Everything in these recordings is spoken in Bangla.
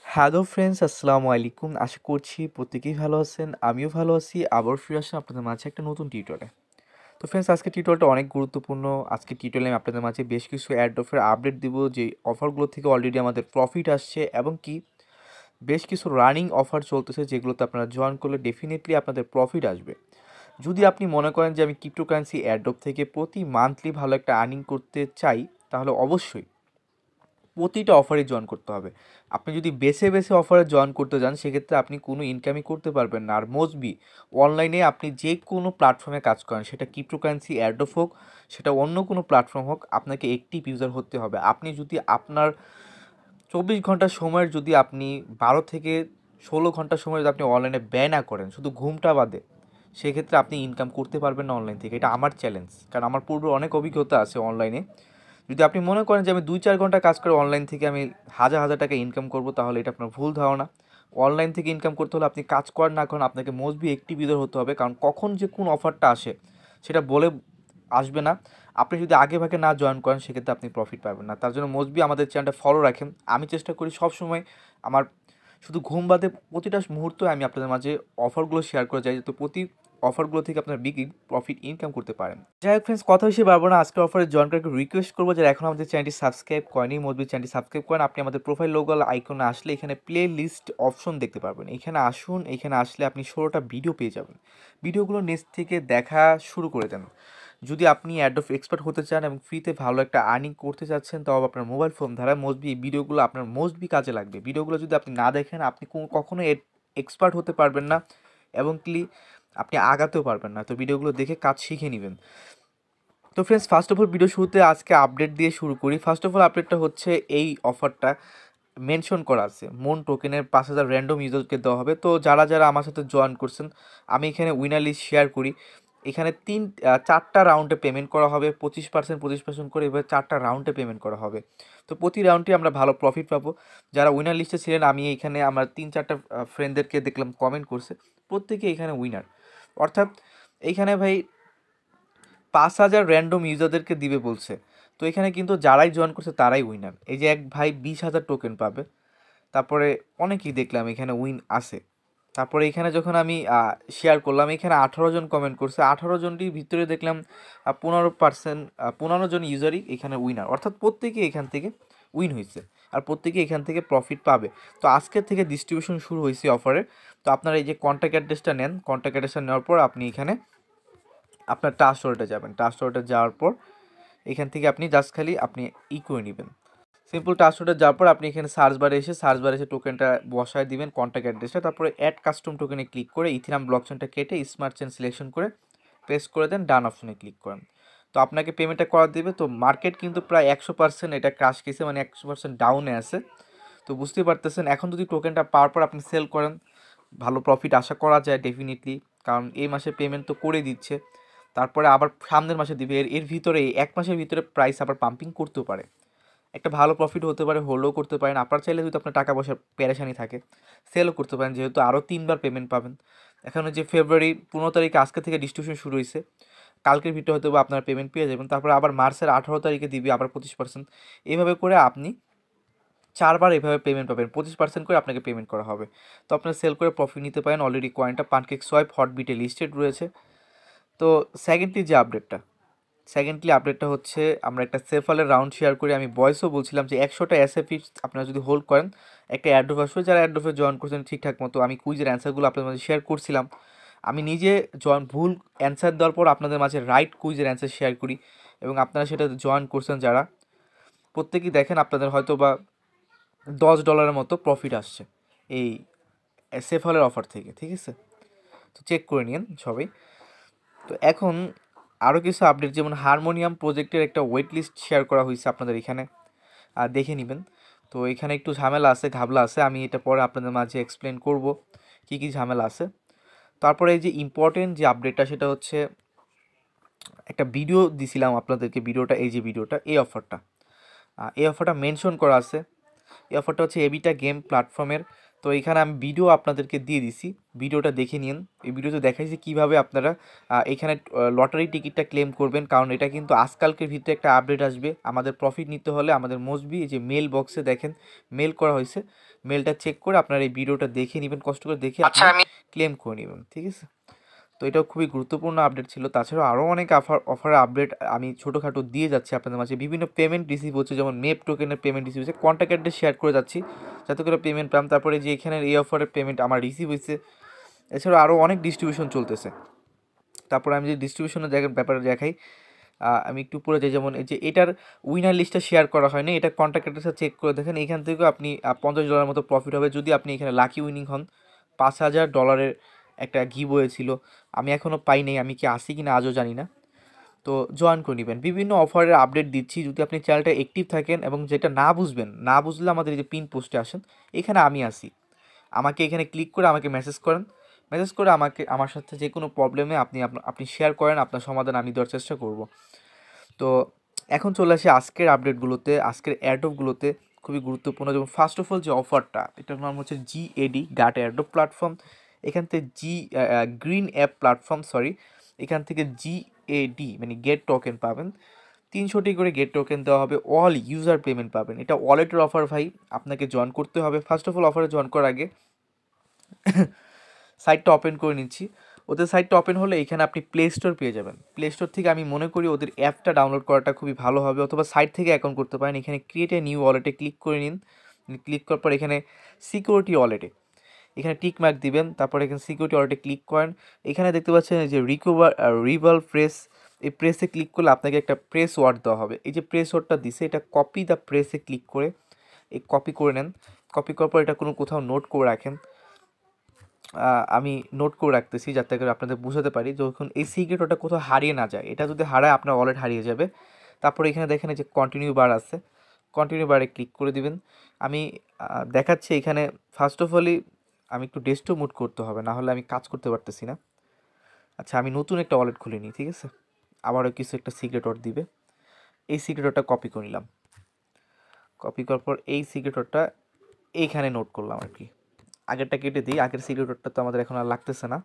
হ্যালো ফ্রেন্ডস, আসসালামু আলাইকুম। আশা করছি প্রত্যেকেই ভালো আছেন, আমিও ভালো আছি। আবার ফিরে আসলাম আপনাদের মাঝে একটা নতুন টিউটোরিয়ালে। তো ফ্রেন্ডস, আজকে টিউটোরিয়ালটা অনেক গুরুত্বপূর্ণ। আজকে টিউটোরিয়ালে আমি আপনাদের মাঝে বেশ কিছু অ্যাড্রপের আপডেট দিব, যে অফারগুলো থেকে অলরেডি আমাদের প্রফিট আসছে এবং কি বেশ কিছু রানিং অফার চলতেছে, যেগুলোতে আপনারা জয়েন করলে ডেফিনেটলি আপনাদের প্রফিট আসবে। যদি আপনি মনে করেন যে আমি ক্রিপ্টোকারেন্সি অ্যাড্রপ থেকে প্রতি মান্থলি ভালো একটা আর্নিং করতে চাই, তাহলে অবশ্যই প্রতিটা অফারে জয়েন করতে হবে। আপনি যদি বেছে বেছে অফারে জয়েন করতে যান, সেক্ষেত্রে আপনি কোনো ইনকামই করতে পারবেন না। আর মোস্টবি অনলাইনে আপনি যে কোনো প্ল্যাটফর্মে কাজ করেন, সেটা ক্রিপ্টোকারেন্সি অ্যাড্রপ হোক, সেটা অন্য কোনো প্ল্যাটফর্ম হোক, আপনাকে অ্যাক্টিভ ইউজার হতে হবে। আপনি যদি আপনার 24 ঘন্টা সময়ের যদি আপনি 12 থেকে 16 ঘন্টা সময় যদি আপনি অনলাইনে ব্যয় না করেন, শুধু ঘুমটা বাদে, সেক্ষেত্রে আপনি ইনকাম করতে পারবেন না অনলাইন থেকে। এটা আমার চ্যালেঞ্জ, কারণ আমার পূর্বে অনেক অভিজ্ঞতা আছে অনলাইনে। যদি আপনি মনে করেন যে আমি 2-4 ঘন্টা কাজ করে অনলাইন থেকে আমি হাজার হাজার টাকা ইনকাম করব, তাহলে এটা আপনার ভুল ধারণা। অনলাইন থেকে ইনকাম করতে হলে আপনি কাজ করেন না করেন, আপনাকে মোস্টবি অ্যাক্টিভ ইউজার হতে হবে, কারণ কখন যে কোন অফারটা আসে সেটা বলে আসবে না। আপনি যদি আগে ভাগে না জয়েন করেন, সেক্ষেত্রে আপনি প্রফিট পাবেন না। তার জন্য মোস্টবি আমাদের চ্যানেলটা ফলো রাখেন। আমি চেষ্টা করি সবসময় আমার শুধু ঘুম বাদে প্রতিটা মুহূর্তে আমি আপনাদের মাঝে অফারগুলো শেয়ার করে যাই, যাতে প্রতি অফারগুলো থেকে আপনার বিগ প্রফিট ইনকাম করতে পারেন। যাই হোক ফ্রেন্ডস, কথা হিসেবে পারবো না, আজকে অফারে জয়েন করাকে রিকোয়েস্ট করবো যারা এখন আমাদের চ্যানেলটি সাবস্ক্রাইব করেনি, মোস্টবি চ্যানেলটি সাবস্ক্রাইব করেন। আপনি আমাদের প্রোফাইল লোগো আইকনে আসলে এখানে প্লে লিস্ট অপশন দেখতে পারবেন। এখানে আসুন, এখানে আসলে আপনি 16টা ভিডিও পেয়ে যাবেন। ভিডিওগুলো নেক্সট থেকে দেখা শুরু করে দেন। যদি আপনি অ্যাড্রপ এক্সপার্ট হতে চান এবং ফ্রিতে ভালো একটা আর্নিং করতে চাচ্ছেন, তাও আপনার মোবাইল ফোন দ্বারা, মোস্টবি এই ভিডিওগুলো আপনার মোস্টবি কাজে লাগবে। ভিডিওগুলো যদি আপনি না দেখেন, আপনি কখনো এক্সপার্ট হতে পারবেন না এবং আপনি আগাতেও পারবেন না। তো ভিডিওগুলো দেখে কাজ শিখে নেবেন। তো friends, first of all video শুরুতে আজকে আপডেট দিয়ে শুরু করি। ফার্স্ট অফ অল আপডেটটা হচ্ছে এই অফারটা মেনশন করা আছে, মন টোকেনের 5,000 র্যান্ডম ইউজারকে দেওয়া হবে। তো যারা যারা আমার সাথে জয়েন করছেন, আমি এখানে উইনার লিস্ট শেয়ার করি। এখানে 4টা রাউন্ডে পেমেন্ট করা হবে, 25% 25% করে, এবার 4টা রাউন্ডে পেমেন্ট করা হবে। তো প্রতি রাউন্ডে আমরা ভালো প্রফিট পাবো। যারা উইনার লিস্টে ছিলেন, আমি এখানে আমার 3-4টা ফ্রেন্ডদেরকে দেখলাম কমেন্ট করছে, প্রত্যেকে এখানে উইনার। অর্থাৎ এইখানে ভাই 5,000 র্যান্ডম ইউজারদেরকে দিবে বলছে। তো এখানে কিন্তু যারাই জয়েন করছে তারাই উইনার। এই যে এক ভাই 20,000 টোকেন পাবে, তারপরে অনেকেই দেখলাম এখানে উইন আছে। তারপরে এখানে যখন আমি শেয়ার করলাম, এখানে 18 জন কমেন্ট করছে। 18 জনটির ভিতরে দেখলাম 15 জন ইউজারই এখানে উইনার। অর্থাৎ প্রত্যেকেই এখান থেকে উইন হয়েছে, আর প্রত্যেকেই এখান থেকে প্রফিট পাবে। তো আজকের থেকে ডিস্ট্রিবিউশন শুরু হয়েছে অফারের। তো আপনারা এই যে কন্ট্যাক্ট অ্যাড্রেসটা নেন, কন্ট্যাক্ট অ্যাড্রেসটা নেওয়ার পর আপনি এখানে আপনার ট্রাস্ট ওয়ালেটে যাবেন। ট্রাস্ট ওয়ালেটে যাওয়ার পর এখান থেকে আপনি জাস্ট খালি আপনি করে নেবেন। সিম্পল ট্রান্সফারটা যাওয়ার পর আপনি এখানে সার্চ বারে এসে টোকেনটা বসায় দিবেন, কন্ট্যাক্ট অ্যাড্রেসটা। তারপরে অ্যাড কাস্টম টোকেনে ক্লিক করে ইথিরাম ব্লকচেনটা কেটে স্মার্ট চেন সিলেকশন করে পেস্ট করে দেন, ডান অপশনে ক্লিক করেন। তো আপনাকে পেমেন্টটা করা দেবে। তো মার্কেট কিন্তু প্রায় 100% এটা ক্রাশ খেয়েছে, মানে 100% ডাউনে আছে। তো বুঝতেই পারতেছেন, এখন যদি টোকেনটা পাওয়ার পর আপনি সেল করেন, ভালো প্রফিট আশা করা যায় ডেফিনেটলি, কারণ এই মাসে পেমেন্ট তো করে দিচ্ছে। তারপরে আবার সামনের মাসে দিবে, এর ভিতরে 1 মাসের ভিতরে প্রাইস আবার পাম্পিং করতেও পারে, একটা ভালো প্রফিট হতে পারে, হোল্ডও করতে পারেন। আপনার চাইলে যদি আপনার টাকা পয়সার পেরেশানি থাকে, সেলও করতে পারেন, যেহেতু আরও 3বার পেমেন্ট পাবেন। এখানে যে ফেব্রুয়ারি 15 তারিখে আজকে থেকে ডিস্ট্রিবিউশন শুরু হয়েছে, কালকের ভিতরে হয়তো বা আপনার পেমেন্ট পেয়ে যাবেন। তারপর আবার মার্চের 18 তারিখে দিবি আবার 25%। এইভাবে করে আপনি 4বার এভাবে পেমেন্ট পাবেন, 25% করে আপনাকে পেমেন্ট করা হবে। তো আপনার সেল করে প্রফিট নিতে পারেন। অলরেডি কয়েনটা পানকেক সোয়াইপ হটবিটে লিস্টেড রয়েছে। তো সেকেন্ডলি আপডেটটা হচ্ছে, আমরা একটা সেফালের রাউন্ড শেয়ার করি। আমি ভয়েসও বলছিলাম যে 100টা এসএফি আপনারা যদি হোল্ড করেন, একটা অ্যাড্রপ আসবে। যারা অ্যাড্রপে জয়েন করছেন ঠিকঠাক মতো, আমি কুইজের অ্যান্সারগুলো আপনাদের মাঝে শেয়ার করছিলাম। আমি নিজে ভুল অ্যান্সার দেওয়ার পর আপনাদের মাঝে রাইট কুইজের অ্যান্সার শেয়ার করি, এবং আপনারা সেটা জয়েন করছেন যারা, প্রত্যেকেই দেখেন আপনাদের হয়তো বা $10 মতো প্রফিট আসছে এই সেফালের অফার থেকে, ঠিক আছে? তো চেক করে নিন সবাই। তো এখন আরও কিছু আপডেট, যেমন হারমোনিয়াম প্রজেক্টের একটা ওয়েট লিস্ট শেয়ার করা হয়েছে আপনাদের এখানে, দেখে নেবেন। তো এখানে একটু ঝামেলা আছে, ঘাবলা আছে, আমি এটা পরে আপনাদের মাঝে এক্সপ্লেন করব কী কী ঝামেলা আছে। তারপরে এই যে ইম্পর্টেন্ট যে আপডেটটা, সেটা হচ্ছে একটা ভিডিও দিছিলাম আপনাদেরকে, ভিডিওটা এই যে ভিডিওটা, এই অফারটা মেনশন করা আছে। এই অফারটা হচ্ছে এবিটা গেম প্ল্যাটফর্মের তো এখানে আমি ভিডিও আপনাদেরকে দিয়ে দিছি, ভিডিওটা দেখে নিন। এই ভিডিওতে দেখাইছি কীভাবে আপনারা এখানে লটারি টিকিটটা ক্লেম করবেন, কারণ এটা কিন্তু আজকালকের ভিতরে একটা আপডেট আসবে। আমাদের প্রফিট নিতে হলে আমাদের মোস্টবি এই যে মেল বক্সে দেখেন মেল করা হয়েছে, মেলটা চেক করে আপনারা এই ভিডিওটা দেখে নেবেন, কষ্ট করে দেখে আপনি ক্লেম করে নেবেন, ঠিক আছে। তো এটাও খুবই গুরুত্বপূর্ণ আপডেট ছিল। তাছাড়াও আরও অনেক অফারের আপডেট আমি ছোটোখাটো দিয়ে যাচ্ছি আপনাদের মাঝে। বিভিন্ন পেমেন্ট রিসিভ হচ্ছে, যেমন মেপ টোকেনের পেমেন্ট রিসিভ হচ্ছে, কন্ট্যাক্ট অ্যাড্রেস শেয়ার করে যাচ্ছি যাতে করে পেমেন্ট পাম। তারপরে যে এখানের এই অফারের পেমেন্ট আমার রিসিভ হয়েছে। এছাড়াও আরও অনেক ডিস্ট্রিবিউশন চলতেছে। তারপরে আমি যে ডিস্ট্রিবিউশনের ব্যাপারে দেখাই, আমি একটু পরে যাই। যেমন এই যে এটার উইনার লিস্টটা শেয়ার করা হয়নি, এটা কন্ট্যাক্ট অ্যাড্রেসটা চেক করে দেখেন। এখান থেকেও আপনি $50 মতো প্রফিট হবে যদি আপনি এখানে লাকি উইনিং হন। $5000 একটা গিভ হয়েছিল, আমি এখনও পাই নাই, আমি কি আসি কিনা আজও জানি না। তো জয়েন করে নেবেন। বিভিন্ন অফারের আপডেট দিচ্ছি, যদি আপনি চ্যানেলটা অ্যাক্টিভ থাকেন এবং যেটা না বুঝলে আমাদের এই যে পিন পোস্টে আসেন, এখানে আমি আসি, আমাকে এখানে ক্লিক করে আমাকে মেসেজ করেন, মেসেজ করে আমার সাথে যে কোনো প্রবলেমে আপনি শেয়ার করেন, আপনার সমাধান আমি দেওয়ার চেষ্টা করব। তো এখন চলে আসি আজকের আপডেটগুলোতে, আজকের অ্যাড্রপগুলোতে খুবই গুরুত্বপূর্ণ। যেমন ফার্স্ট অফ অল যে অফারটা, এটার নাম হচ্ছে GAD এয়ারড্রপ প্ল্যাটফর্ম। এখান থেকে গ্রিন অ্যাপ প্ল্যাটফর্ম, এখান থেকে GAD মানে গেট টোকেন পাবেন। 300টি করে গেট টোকেন দেওয়া হবে, অল ইউজার পেমেন্ট পাবেন। এটা ওয়ালেটের অফার ভাই, আপনাকে জয়েন করতে হবে। ফার্স্ট অফ অল অফারে জয়েন করার আগে সাইটটা ওপেন করে নিচ্ছি। ওদের সাইটটা ওপেন হলে এখানে আপনি প্লে স্টোর পেয়ে যাবেন। প্লে স্টোর থেকে আমি মনে করি ওদের অ্যাপটা ডাউনলোড করাটা খুবই ভালো হবে, অথবা সাইট থেকে অ্যাকাউন্ট করতে পারেন। এখানে ক্রিয়েট এ নিউ ওয়ালেটে ক্লিক করে নিন। ক্লিক করার পর এখানে সিকিউরিটি ওয়ালেটে এখানে টিক মার্ক দিবেন। তারপর এখানে সিকিউরিটি ওয়ালেটে ক্লিক করেন। এখানে দেখতে পাচ্ছেন যে রিভলভ প্রেস, এই প্রেসে ক্লিক করলে আপনাকে একটা প্রেস ওয়ার্ড দেওয়া হবে। এই যে প্রেস ওয়ার্ডটা দিছে, এটা কপি দ্য প্রেসে ক্লিক করে এই কপি করে নেন। কপি করার পর এটা কোথাও নোট করে রাখেন। আমি নোট করে রাখতেছি যাতে করে আপনাদের বুঝাতে পারি, যখন এই সিক্রেট ওটা কোথাও হারিয়ে না যায়। এটা যদি হারায় আপনার ওয়ালেট হারিয়ে যাবে। তারপরে এখানে দেখেন যে কন্টিনিউ বার আছে, কন্টিনিউ বারে ক্লিক করে দিবেন। আমি দেখাচ্ছি এখানে ফার্স্ট অফ অলই আমি একটু ডেস্কটপ মুড করতে হবে, না হলে আমি কাজ করতে পারতেছি না। আচ্ছা, আমি নতুন একটা ওয়ালেট খুলে নিই, ঠিক আছে। আবারও কিছু একটা সিক্রেট ওয়ার্ড দিবে, এই সিক্রেট ওয়ার্ডটা কপি করে নিলাম। কপি করার পর এই সিক্রেট ওয়ার্ডটা এইখানে নোট করলাম আর কি। আগেরটা কেটে দিই, আগের সিক্রেট ওয়ার্ডটা তো আমাদের এখন আর লাগতেছে না।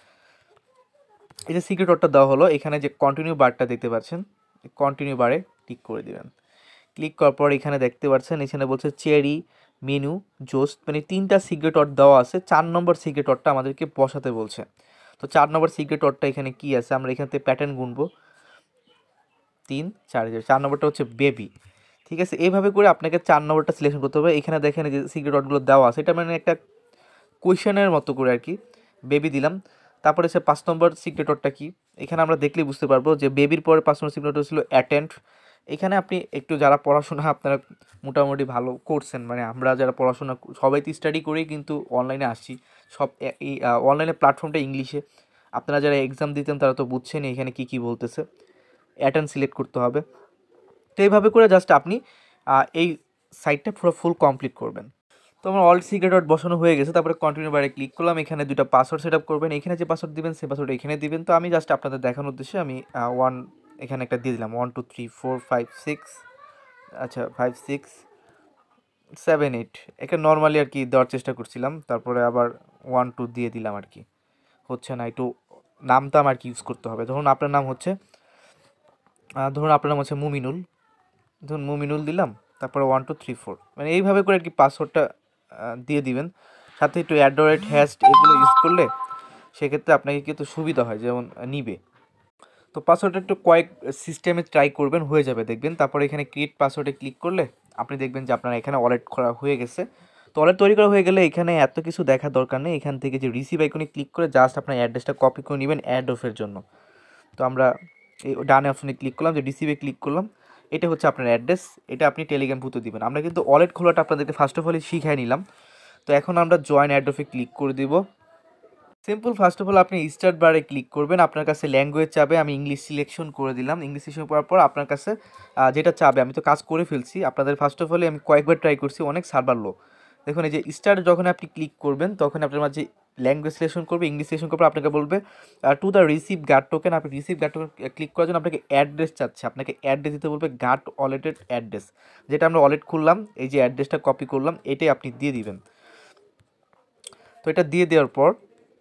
এই যে সিক্রেট ওয়ার্ডটা দেওয়া হলো, এখানে যে কন্টিনিউ বারটা দেখতে পাচ্ছেন, কন্টিনিউ বারে ক্লিক করে দিবেন। ক্লিক করার পর এখানে দেখতে পাচ্ছেন, এখানে বলছে চেরি মেনু জোস্ট, মানে 3টা সিক্রেট ওয়ার্ড দেওয়া আছে। 4 নম্বর সিক্রেট ওয়ার্ডটা আমাদেরকে বসাতে বলছে। তো 4 নম্বর সিক্রেট ওয়ার্ডটা এখানে কি আছে, আমরা এখান থেকে প্যাটার্ন গুনবো 3 4, 4 নম্বরটা হচ্ছে বেবি, ঠিক আছে। এইভাবে করে আপনাকে 4 নম্বরটা সিলেকশন করতে হবে। এখানে দেখেন যে সিক্রেট ওয়ার্ডগুলো দেওয়া আছে, এটা মানে একটা কোয়েশ্চেনের মতো করে আর কি। বেবি দিলাম। তারপরে হচ্ছে 5 নম্বর সিক্রেট ওয়ার্ডটা কি, এখানে আমরা দেখলেই বুঝতে পারবো যে বেবির পরে 5 নম্বর সিক্রেট ওয়ার্ড ছিল অ্যাটেন্ড। এখানে আপনি একটু যারা পড়াশোনা আপনারা মোটামুটি ভালো করছেন, মানে আমরা যারা পড়াশোনা সবাই তো স্টাডি করেই কিন্তু অনলাইনে আসছি, সব এই অনলাইনে প্ল্যাটফর্মটা ইংলিশে। আপনারা যারা এক্সাম দিতেন তারা তো বুঝছেন এখানে কি বলতেছে। অ্যাটেন্ড সিলেক্ট করতে হবে। তো এইভাবে করে জাস্ট আপনি এই সাইটটা পুরো ফুল কমপ্লিট করবেন। তো আমার অল সিক্রেট ওয়ার্ড বসানো হয়ে গেছে। তারপরে কন্টিনিউ বারে ক্লিক করলাম। এখানে 2টা পাসওয়ার্ড সেট আপ করবেন, এখানে যে পাসওয়ার্ড দিবেন সেই পাসওয়ার্ড এখানে দিবেন। তো আমি জাস্ট আপনাদের দেখানোর উদ্দেশ্যে আমি এখানে একটা দিয়ে দিলাম 1 2 3 4 5 6, আচ্ছা 5 6 7 8, এটা নর্মালি আর কি দেওয়ার চেষ্টা করছিলাম। তারপরে আবার 1 2 দিয়ে দিলাম আর কি, হচ্ছে না, একটু নামটা আর কি ইউজ করতে হবে। ধরুন আপনার নাম হচ্ছে মুমিনুল, ধরুন মুমিনুল দিলাম। তারপরে 1 2 3 4, মানে এইভাবে করে আর কি পাসওয়ার্ডটা দিয়ে দিবেন। সাথে একটু অ্যাডোরেট হ্যাস্ট এগুলো ইউজ করলে সেক্ষেত্রে আপনাকে কিন্তু সুবিধা হয়, যেমন নিবে। তো পাসওয়ার্ডটা একটু কয়েক সিস্টেমে ট্রাই করবেন, হয়ে যাবে দেখবেন। তারপরে এখানে ক্রিয়েট পাসওয়ার্ডে ক্লিক করলে আপনি দেখবেন যে আপনার এখানে ওয়ালেট করা হয়ে গেছে। তো ওয়ালেট তৈরি করা হয়ে গেলে এখানে এত কিছু দেখার দরকার নেই। এখান থেকে যে রিসিভ আইকনে ক্লিক করে জাস্ট আপনার অ্যাড্রেসটা কপি করে নেবেন অ্যাড্রপের জন্য। তো আমরা এই ডানে অপশনে ক্লিক করলাম, যে রিসিভে ক্লিক করলাম। এটা হচ্ছে আপনার অ্যাড্রেস, এটা আপনি টেলিগ্রাম পুঁতে দিবেন। আমরা কিন্তু ওয়ালেট খোলাটা আপনাদেরকে ফার্স্ট অফ অলই শিখাই নিলাম। তো এখন আমরা জয়েন অ্যাড্রপে ক্লিক করে দিব। সিম্পল, ফার্স্ট অফ অল আপনি স্টার্ট বারে ক্লিক করবেন। আপনার কাছে ল্যাঙ্গুয়েজ চাবে, আমি ইংলিশ সিলেকশন করে দিলাম। ইংলিশ সিলেকশন করার পর আপনার কাছে যেটা চাবে, আমি তো কাজ করে ফেলছি। আপনাদের ফার্স্ট অফ অল আমি কয়েকবার ট্রাই করছি, অনেক সার্ভার লো। দেখুন এই যে স্টার্ট যখন আপনি ক্লিক করবেন তখন আপনার মাঝে ল্যাঙ্গুয়েজ সিলেকশন করবে, ইংলিশ সিলেকশন করবে, আপনাকে বলবে to the receive guard token. আপনি রিসিভ গার্ড টোকেন ক্লিক করার জন্য আপনাকে অ্যাড্রেস চাচ্ছে, আপনাকে অ্যাড্রেস দিতে বলবে গার্ড ওয়ালেটের অ্যাড্রেস, যেটা আমরা ওয়ালেট খুললাম, এই যে অ্যাড্রেসটা কপি করলাম এটাই আপনি দিয়ে দিবেন। তো এটা দিয়ে দেওয়ার পর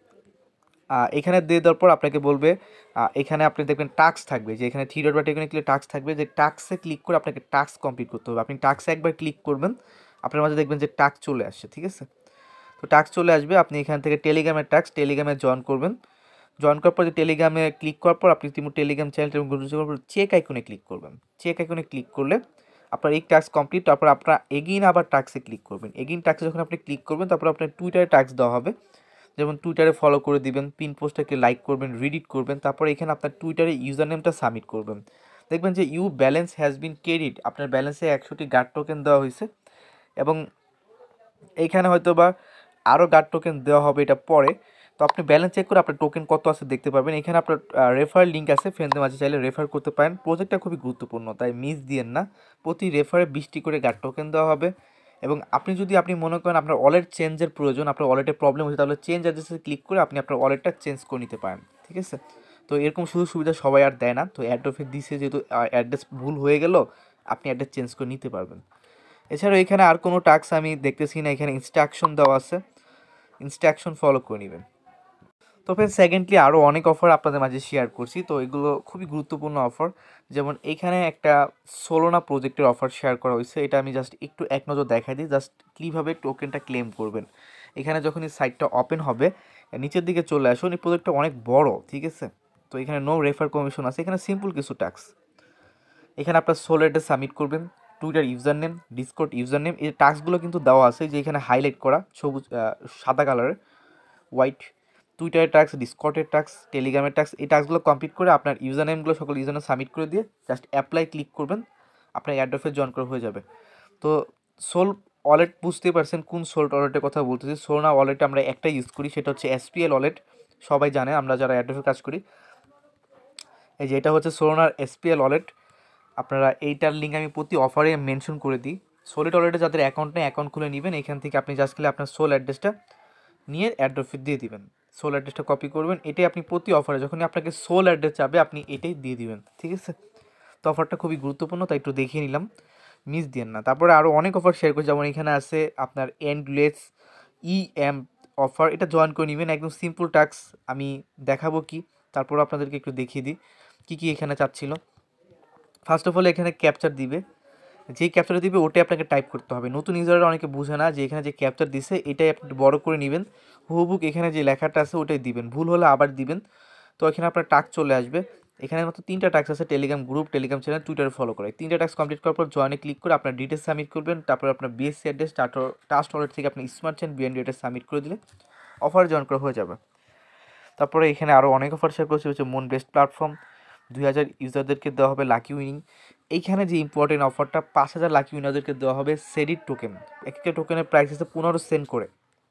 এখানে দিয়ে দেওয়ার পর আপনাকে বলবে এখানে আপনি দেখবেন টাস্ক থাকবে, যে এখানে থ্রি ডট বাটনে ক্লিক টাস্ক থাকবে, যে টাস্কে ক্লিক করে আপনাকে টাস্ক কমপ্লিট করতে হবে। আপনি টাস্কে একবার ক্লিক করবেন, আপনার মাঝে দেখবেন যে টাস্ক চলে আসছে, ঠিক আছে। তো টাস্ক চলে আসবে, আপনি এখান থেকে টেলিগ্রামের টাস্ক, টেলিগ্রামে জয়েন করবেন। জয়েন করার পর যে টেলিগ্রামে ক্লিক করার পর আপনি টেলিগ্রাম চ্যানেল এবং গ্রুপ চেক আইকনে ক্লিক করবেন। চেক আইকনে ক্লিক করলে আপনার এই টাস্ক কমপ্লিট। তারপর আপনার এগেইন আবার টাস্কে ক্লিক করবেন। এগেইন টাস্কে যখন আপনি ক্লিক করবেন, তারপর আপনার টুইটারে টাস্ক দেওয়া হবে, যেমন টুইটারে ফলো করে দিবেন, পিন পোস্টটাকে লাইক করবেন, রিডিট করবেন। তারপর এখানে আপনার টুইটারে ইউজার নেমটা সাবমিট করবেন। দেখবেন যে you balance has been credit, আপনার ব্যালেন্সে 100টি গার্ড টোকেন দেওয়া হয়েছে। এবং এইখানে হয়তো বা আরও গার্ড টোকেন দেওয়া হবে এটা পরে। তো আপনি ব্যালেন্স চেক করে আপনার টোকেন কত আছে দেখতে পারবেন। এখানে আপনার রেফার লিঙ্ক আছে, ফ্রেন্ডদের মাঝে চাইলে রেফার করতে পারেন। প্রজেক্টটা খুবই গুরুত্বপূর্ণ, তাই মিস দিয়েন না। প্রতি রেফারে 20টি করে গার্ড টোকেন দেওয়া হবে। এবং আপনি মনে করেন আপনার ওয়ালেট চেঞ্জের প্রয়োজন, আপনার ওয়ালেটে প্রবলেম হচ্ছে, তাহলে চেঞ্জ অ্যাড্রেসে ক্লিক করে আপনি আপনার ওয়ালেটটা চেঞ্জ করে নিতে পারেন, ঠিক আছে। তো এরকম সুযোগ সুবিধা সবাই আর দেয় না, তো অ্যাড্রপে দিছে যেহেতু অ্যাড্রেস ভুল হয়ে গেল, আপনি অ্যাড্রেস চেঞ্জ করে নিতে পারবেন। এছাড়াও এখানে আর কোনো টাস্ক আমি দেখতেছি না, এখানে ইনস্ট্রাকশন দেওয়া আছে, ইনস্ট্রাকশন ফলো করে নেবেন। তো ফ্রেন্ড সেকেন্ডলি আরও অনেক অফার আপনাদের মাঝে শেয়ার করছি, তো এগুলো খুবই গুরুত্বপূর্ণ অফার। যেমন এইখানে একটা সোলোনা প্রজেক্টের অফার শেয়ার করা হয়েছে, এটা আমি জাস্ট একটু এক নজর দেখাই দিই, জাস্ট কীভাবে টোকেনটা ক্লেম করবেন। এখানে যখন এই সাইটটা ওপেন হবে, নিচের দিকে চলে আসুন, এই প্রজেক্টটা অনেক বড়, ঠিক আছে। তো এখানে নো রেফার কমিশন আছে, এখানে সিম্পল কিছু টাস্ক। এখানে আপনার সোল অ্যাড্রেস সাবমিট করবেন, Twitter user name, Discord user name, এই টাস্কগুলো কিন্তু দেওয়া আছে, যে এখানে হাইলাইট করা সবুজ সাদা কালারের, হোয়াইট। টুইটারের টাস্ক, ডিসকর্ডের টাস্ক, টেলিগ্রামের টাস্ক, এই টাস্কগুলো কমপ্লিট করে আপনার ইউজার নেমগুলো সকল ইউজার নেম সাবমিট করে দিয়ে জাস্ট অ্যাপ্লাই ক্লিক করবেন, আপনার এয়ারড্রপে জয়েন করা হয়ে যাবে। তো সোল ওয়ালেট বুঝতেই পারছেন কোন সোল ওয়ালেটের কথা বলতেছি। সোলনা ওয়ালেটে আমরা একটাই ইউজ করি, সেটা হচ্ছে এসপিএল ওয়ালেট, সবাই জানে আমরা যারা এয়ারড্রপে কাজ করি। এই যে এটা হচ্ছে সোলনার এসপিএল ওয়ালেট। আপনারা এইটার লিঙ্ক আমি প্রতি অফারে মেনশন করে দিই। সোলিড ওয়ালেটে যাদের অ্যাকাউন্ট নেই অ্যাকাউন্ট খুলে নেবেন, এখান থেকে আপনি জাস্ট খেলে আপনার সোল অ্যাড্রেসটা নিয়ে অ্যাড্রপে দিয়ে দিবেন, সোল অ্যাড্রেসটা কপি করবেন। এটাই আপনি প্রতি অফারে যখনই আপনাকে সোল অ্যাড্রেস চাবে আপনি এটাই দিয়ে দিবেন, ঠিক আছে। তো অফারটা খুবই গুরুত্বপূর্ণ, তাই একটু দেখিয়ে নিলাম, মিস দিয়েন না। তারপরে আরও অনেক অফার শেয়ার করছি, যেমন এখানে আছে আপনার এন্ডলেস ইএম অফার, এটা জয়েন করে নেবেন, একদম সিম্পল টাস্ক আমি দেখাবো কি, তারপর আপনাদেরকে একটু দেখিয়ে দিই কী কী এখানে চাচ্ছিল। ফার্স্ট অফ অল এখানে ক্যাপচার দিবে, যেই ক্যাপচারটা দিবে ওটাই আপনাকে টাইপ করতে হবে। নতুন ইউজাররা অনেকে বুঝে না যে এখানে যে ক্যাপচার দিছে এটাই আপনি বড় করে নেবেন, হুবহুক এখানে যে লেখাটা আছে ওটাই দিবেন, ভুল হলে আবার দিবেন। তো এখানে আপনার টাস্ক চলে আসবে, এখানে মাত্র 3টা টাস্ক আছে, টেলিগ্রাম গ্রুপ, টেলিগ্রাম চ্যানেল, টুইটারে ফলো করে। 3টা টাস্ক কমপ্লিট করার পর জয়েনে ক্লিক করে আপনার ডিটেলস সাবমিট করবেন, তারপর আপনার বিএসসি অ্যাড্রেস ট্রাস্ট ওয়ালেট থেকে আপনি smart chain BNB address submit করে দিলে অফার জয়েন করা হয়ে যাবে। তারপরে এখানে আরও অনেক অফার শেয়ার করছে, হচ্ছে মুন বেস্ট প্ল্যাটফর্ম, 2000 ইউজারদেরকে দেওয়া হবে লাকি উইনিং। এইখানে যে ইম্পর্টেন্ট অফারটা, 5000 লাকি উইনারদেরকে দেওয়া হবে সেডিট টোকেন, এক একটা টোকেনের প্রাইস আছে 15 সেন্ট করে।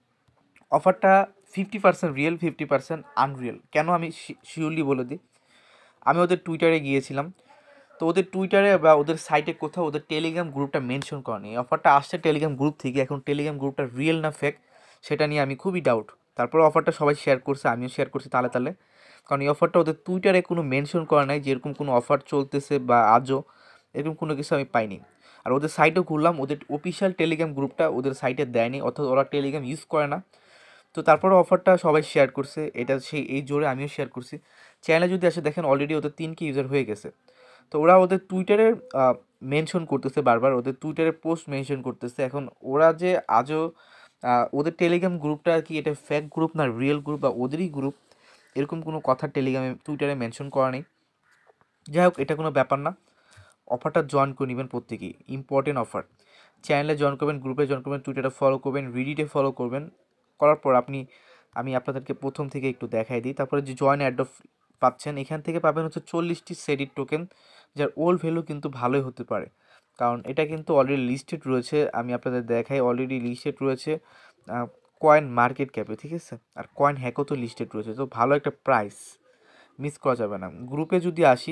অফারটা 50% রিয়েল, 50% আনরিয়েল। কেন আমি শিওরলি বলে দিই, আমি ওদের টুইটারে গিয়েছিলাম, তো ওদের টুইটারে বা ওদের সাইটে কোথাও ওদের টেলিগ্রাম গ্রুপটা মেনশন করেনি। এই অফারটা আসছে টেলিগ্রাম গ্রুপ থেকে, এখন টেলিগ্রাম গ্রুপটা রিয়েল না ফেক সেটা নিয়ে আমি খুবই ডাউট। তারপরে অফারটা সবাই শেয়ার করছে, আমিও শেয়ার করছি তালে তালে, কারণ এই অফারটা ওদের টুইটারে কোনো মেনশন করা নাই যে এরকম কোনো অফার চলতেছে বা আজও এরকম কোনো কিছু আমি পাইনি। আর ওদের সাইটও ঘুরলাম, ওদের অফিসিয়াল টেলিগ্রাম গ্রুপটা ওদের সাইটে দেয়নি, অর্থাৎ ওরা টেলিগ্রাম ইউজ করে না। তো তারপরে অফারটা সবাই শেয়ার করছে, এটা সেই এই জোরে আমিও শেয়ার করছি। চ্যানেলে যদি আসে দেখেন অলরেডি ওদের 3কে ইউজার হয়ে গেছে। তো ওরা ওদের টুইটারে মেনশন করতেছে বারবার, ওদের টুইটারে পোস্ট মেনশন করতেছে। এখন ওরা যে আজও ওদের টেলিগ্রাম গ্রুপটা কি এটা ফেক গ্রুপ না রিয়েল গ্রুপ বা ওদেরই গ্রুপ, এরকম কোনো কথা টেলিগ্রামে টুইটারে মেনশন করা নেই। যাই হোক, এটা কোনো ব্যাপার না, অফারটা জয়েন করে নেবেন প্রত্যেকেই, ইম্পর্টেন্ট অফার। চ্যানেলে জয়েন করবেন, গ্রুপে জয়েন করবেন, টুইটারে ফলো করবেন, রিডিটে ফলো করবেন। করার পর আমি আপনাদেরকে প্রথম থেকে একটু দেখাই দিই। তারপরে যে জয়েন অ্যাড্রপ পাচ্ছেন, এখান থেকে পাবেন হচ্ছে 40টি সেডিট টোকেন, যার ওল্ড ভ্যালু কিন্তু ভালোই হতে পারে, কারণ এটা কিন্তু অলরেডি লিস্টেড রয়েছে। আমি আপনাদের দেখাই, অলরেডি লিস্টেড রয়েছে কয়েন মার্কেট ক্যাপে, ঠিক আছে। আর কয়েন হ্যাকও তো লিস্টেড রয়েছে, তো ভালো একটা প্রাইস, মিস করা যাবে না। গ্রুপে যদি আসি,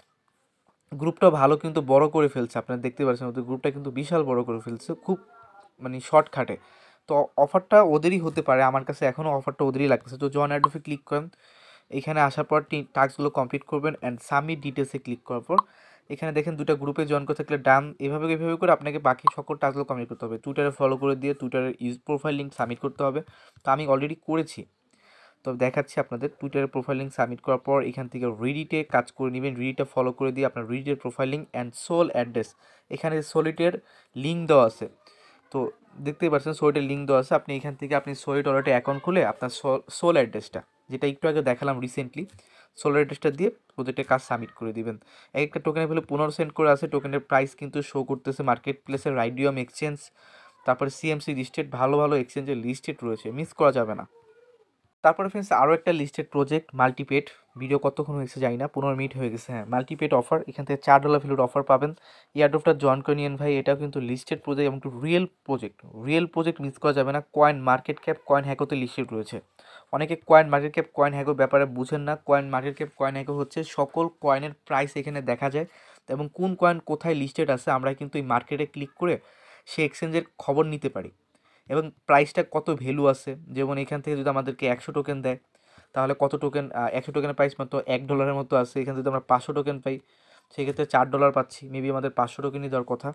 গ্রুপটা ভালো কিন্তু বড় করে ফেলছে, আপনারা দেখতে পাচ্ছেন ওদের গ্রুপটা কিন্তু বিশাল বড় করে ফেলছে, খুব মানে শর্টকাটে। তো অফারটা ওদেরই হতে পারে, আমার কাছে এখনও অফারটা ওদেরই লাগতেছে। তো জয়েন অ্যাড্রপে ক্লিক করেন, এখানে আসার পর টাস্কগুলো কমপ্লিট করবেন অ্যান্ড সাবমিট ডিটেলসে ক্লিক করার পর এখানে দেখেন দুটা গ্রুপে জয়েন করে থাকলে ডান, এভাবে করে আপনাকে বাকি সকল টাস্কগুলো কমপ্লিট করতে হবে। টুইটারে ফলো করে দিয়ে টুইটারের প্রোফাইল লিঙ্ক সাবমিট করতে হবে। তো আমি অলরেডি করেছি, তো দেখাচ্ছি আপনাদের। টুইটারের প্রোফাইল লিঙ্ক সাবমিট করার পর এখান থেকে রিডিটে কাজ করে নেবেন। রিডিটে ফলো করে দিয়ে আপনার রিডিটের profile link and Sol address, এখানে সলিটের লিঙ্ক দেওয়া আছে, তো দেখতেই পাচ্ছেন সোলেটের লিঙ্ক দেওয়া আছে। আপনি এখান থেকে আপনি সোলেট ওয়ালেটে অ্যাকাউন্ট খুলে আপনার সোল অ্যাড্রেসটা, যেটা একটু আগে দেখালাম রিসেন্টলি, সোল অ্যাড্রেসটা দিয়ে প্রজেক্টের কাজ সাবমিট করে দিবেন। এক একটা টোকেনের ভ্যালু 15 সেন্ট করে আছে। টোকেনের প্রাইস কিন্তু শো করতেছে মার্কেট প্লেসে রাইডিয়াম এক্সচেঞ্জ, তারপরে সিএমসি লিস্টেড, ভালো ভালো এক্সচেঞ্জের লিস্টেড রয়েছে, মিস করা যাবে না। তারপরে ফ্রেন্ডস আরও একটা লিস্টেড প্রজেক্ট মাল্টিপেড, ভিডিও কতক্ষণ হয়েছে জানি না, 15 মিনিট হয়ে গেছে। হ্যাঁ, মাল্টিপেড অফার, এখান থেকে $4 ভ্যালুর অফার পাবেন। এয়ারড্রপটা জয়েন করে নিন ভাই, এটাও কিন্তু লিস্টেড প্রজেক্ট এবং একটু রিয়েল প্রজেক্ট মিস করা যাবে না। কয়েন মার্কেট ক্যাপ কয়েন হ্যাকোতে লিস্টেড রয়েছে। অনেকে কয়েন মার্কেট ক্যাপ কয়েন হ্যাকোর ব্যাপারে বুঝেন না। Coin market cap coin gecko হচ্ছে সকল কয়েনের প্রাইস এখানে দেখা যায় এবং কোন কয়েন কোথায় লিস্টেড আছে আমরা কিন্তু এই মার্কেটে ক্লিক করে সেই এক্সচেঞ্জের খবর নিতে পারি এবং প্রাইসটা কত ভ্যালু আছে। যেমন এখান থেকে যদি আমাদেরকে 100 টোকেন দেয় তাহলে কত টোকেন, 100 টোকেনের প্রাইস মাত্র $1 মতো আছে। এখানে যদি আমরা 500 টোকেন পাই সেক্ষেত্রে $4 পাচ্ছি, মেবি আমাদের 500 টোকেনই দেওয়ার কথা।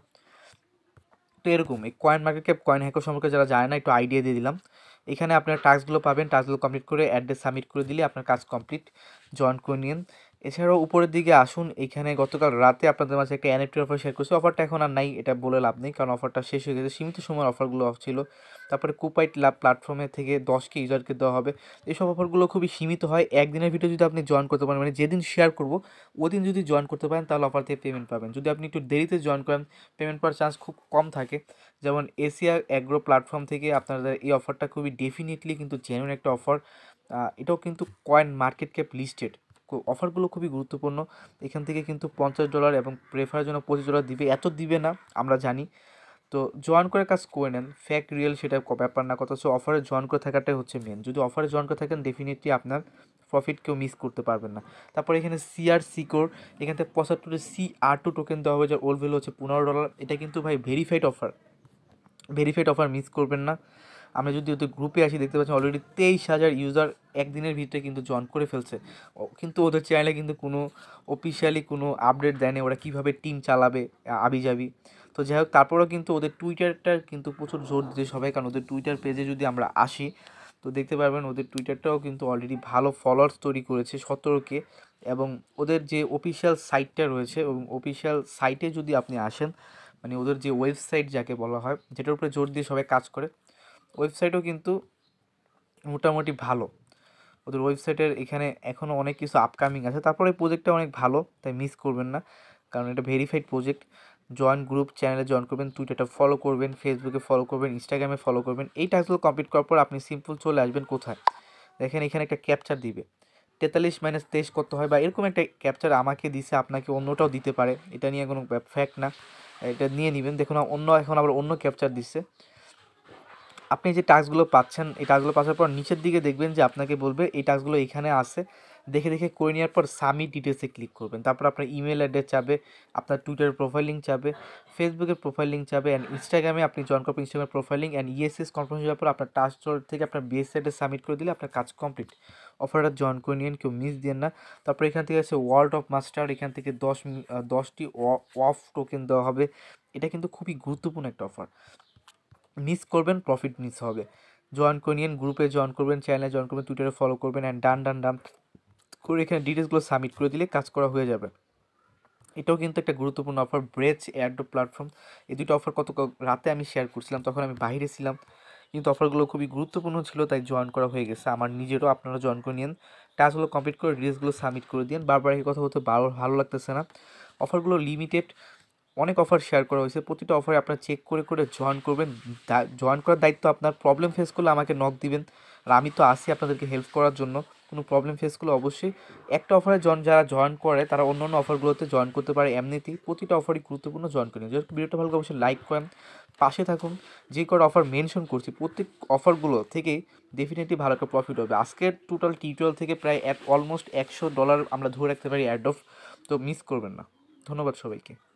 তো এরকম এই coin market cap coin gecko সম্পর্কে যারা জানে না একটু আইডিয়া দিয়ে দিলাম। এখানে আপনার টাস্কগুলো পাবেন, টাস্কগুলো কমপ্লিট করে অ্যাড্রেস সাবমিট করে দিলে আপনার কাজ কমপ্লিট, জয়েন করে নিন। এছাড়াও উপরের দিকে আসুন, এখানে গতকাল রাতে আপনাদের মাঝে একটা এনএফটি অফার শেয়ার করছি। অফারটা এখন আর নাই, এটা বলে লাভ নেই, কারণ অফারটা শেষ হয়ে গেছে, সীমিত সময়ের অফারগুলো ছিল। তারপরে কুপাইট লাভ প্ল্যাটফর্মে থেকে 10কে ইউজারকে দেওয়া হবে। এইসব অফারগুলো খুবই সীমিত হয়, একদিনের ভিডিও যদি আপনি জয়েন করতে পারেন, মানে যেদিন শেয়ার করব ওদিন যদি জয়েন করতে পারেন তাহলে অফার থেকে পেমেন্ট পাবেন। যদি আপনি একটু দেরিতে জয়েন করেন পেমেন্ট পাওয়ার চান্স খুব কম থাকে। যেমন AsyAgro প্ল্যাটফর্ম থেকে আপনাদের এই অফারটা খুবই ডেফিনেটলি কিন্তু জেনুইন একটা অফার। এটাও কিন্তু কয়েন মার্কেট ক্যাপ লিস্টেড। অফারগুলো খুবই গুরুত্বপূর্ণ। এখান থেকে কিন্তু $50 এবং প্রেফারের জন্য $25 দিবে, এত দিবে না আমরা জানি। তো জয়েন করে কাজ করে নেন, ফ্যাক রিয়েল সেটা ব্যাপার না, কথা হচ্ছে অফারে জয়েন করে থাকাটাই হচ্ছে মেন। যদি অফারে জয়েন করে থাকেন ডেফিনেটলি আপনার প্রফিট কেউ মিস করতে পারবেন না। তারপরে এখানে সিআর সিকোর, এখান থেকে 75 CR2 টোকেন দেওয়া হবে, যার ওল্ড ভ্যালু হচ্ছে $15। এটা কিন্তু ভাই ভেরিফাইড অফার মিস করবেন না। আমরা যদি ওদের গ্রুপে আসি দেখতে পাচ্ছি অলরেডি 23,000 ইউজার একদিনের ভিতরে কিন্তু জয়েন করে ফেলছে। কিন্তু ওদের চ্যানেলে কিন্তু কোনো অফিসিয়ালি কোনো আপডেট দেয়নি ওরা কীভাবে টিম চালাবে আবিজাবি। তো যাই হোক, তারপরেও কিন্তু ওদের টুইটারটার কিন্তু প্রচুর জোর দিতে সবাই, কারণ ওদের টুইটার পেজে যদি আমরা আসি তো দেখতে পারবেন ওদের টুইটারটাও কিন্তু অলরেডি ভালো ফলোয়ার্স তৈরি করেছে 17K। এবং ওদের যে অফিসিয়াল সাইটটা রয়েছে এবং অফিসিয়াল সাইটে যদি আপনি আসেন, মানে ওদের যে ওয়েবসাইট যাকে বলা হয়, যেটার উপরে জোর দিয়ে সবাই কাজ করে, ওয়েবসাইটও কিন্তু মোটামুটি ভালো। ওদের ওয়েবসাইটের এখানে এখনও অনেক কিছু আপকামিং আছে। তারপরে প্রজেক্টটা অনেক ভালো, তাই মিস করবেন না, কারণ এটা ভেরিফাইড প্রজেক্ট। জয়েন গ্রুপ চ্যানেলে জয়েন করবেন, টুইটারটা ফলো করবেন, ফেসবুকে ফলো করবেন, ইনস্টাগ্রামে ফলো করবেন। এই টাস্কগুলো কমপ্লিট করার পর আপনি সিম্পল চলে আসবেন কোথায়, দেখেন এখানে একটা ক্যাপচার দিবে, 43-23 করতে হয় বা এরকম একটা ক্যাপচার আমাকে দিছে, আপনাকে অন্যটাও দিতে পারে, এটা নিয়ে কোনো ফ্যাক্ট না, এটা নিয়ে নেবেন। দেখুন এখন আবার অন্য ক্যাপচার দিচ্ছে। আপনি যে টাস্কগুলো পাচ্ছেন এই টাস্কগুলো পাওয়ার পর নিচের দিকে দেখবেন যে আপনাকে বলবে এই টাস্কগুলো এখানে আছে, দেখে করে নেওয়ার পর সাবমিট ডিটেলসে ক্লিক করবেন। তারপর আপনার ইমেল অ্যাড্রেস চাবে, আপনার টুইটারের প্রোফাইল লিঙ্ক চাবে, ফেসবুকের প্রোফাইল লিঙ্ক চাবে, অ্যান্ড ইনস্টাগ্রামে আপনি জয়েন করবেন, ইনস্টাগ্রামের profile link and ESS confirmation হওয়ার পর আপনার টাস্ক থেকে আপনার বিএস অ্যাড্রেস সাবমিট করে দিলে আপনার কাজ কমপ্লিট। অফারটা জয়েন করে নিন, কেউ মিস দেন না। তারপর এখান থেকে আছে ওয়ার্ল্ড অফ মাস্টার, এখান থেকে 10টি অফ টোকেন দেওয়া হবে। এটা কিন্তু খুবই গুরুত্বপূর্ণ একটা অফার, মিস করবেন প্রফিট মিস হবে। জয়েন করে নিন, গ্রুপে জয়েন করবেন, চ্যানেলে জয়েন করবেন, টুইটারে ফলো করবেন অ্যান্ড ডান করে এখানে ডিটেলসগুলো সাবমিট করে দিলে কাজ করা হয়ে যাবে। এটাও কিন্তু একটা গুরুত্বপূর্ণ অফার, ব্রেচ এয়ারড্রপ প্ল্যাটফর্ম। এই দুটো অফার রাতে আমি শেয়ার করছিলাম, তখন আমি বাইরে ছিলাম, কিন্তু অফারগুলো খুবই গুরুত্বপূর্ণ ছিল তাই জয়েন করা হয়ে গেছে আমার নিজেরও। আপনারা জয়েন করে নিন, টাস্কগুলো কমপ্লিট করে ডিটেলসগুলো সাবমিট করে দিন। বারবার এই কথা বলতে ভালো লাগতেছে না, অফারগুলো লিমিটেড, অনেক অফার শেয়ার করা হয়েছে, প্রতিটা অফারে আপনারা চেক করে জয়েন করবেন। জয়েন করার দায়িত্ব আপনার। প্রবলেম ফেস করলে আমাকে নক দিবেন, আর আমি তো আসি আপনাদেরকে হেল্প করার জন্য। কোনো প্রবলেম ফেস করলে অবশ্যই একটা অফারে যারা জয়েন করে তারা অন্য অফারগুলোতে জয়েন করতে পারে। এমনিতেই প্রতিটা অফারই গুরুত্বপূর্ণ, জয়েন করে যদি ভিডিওটা ভালো লাগে অবশ্যই লাইক করেন, পাশে থাকুন। যে কটা অফার মেনশন করছি প্রত্যেক অফারগুলো থেকেই ডেফিনেটলি ভালো একটা প্রফিট হবে। আজকের টোটাল টিউটোরিয়াল থেকে প্রায় অলমোস্ট $100 আমরা ধরে রাখতে পারি অ্যাড্রপ, তো মিস করবেন না। ধন্যবাদ সবাইকে।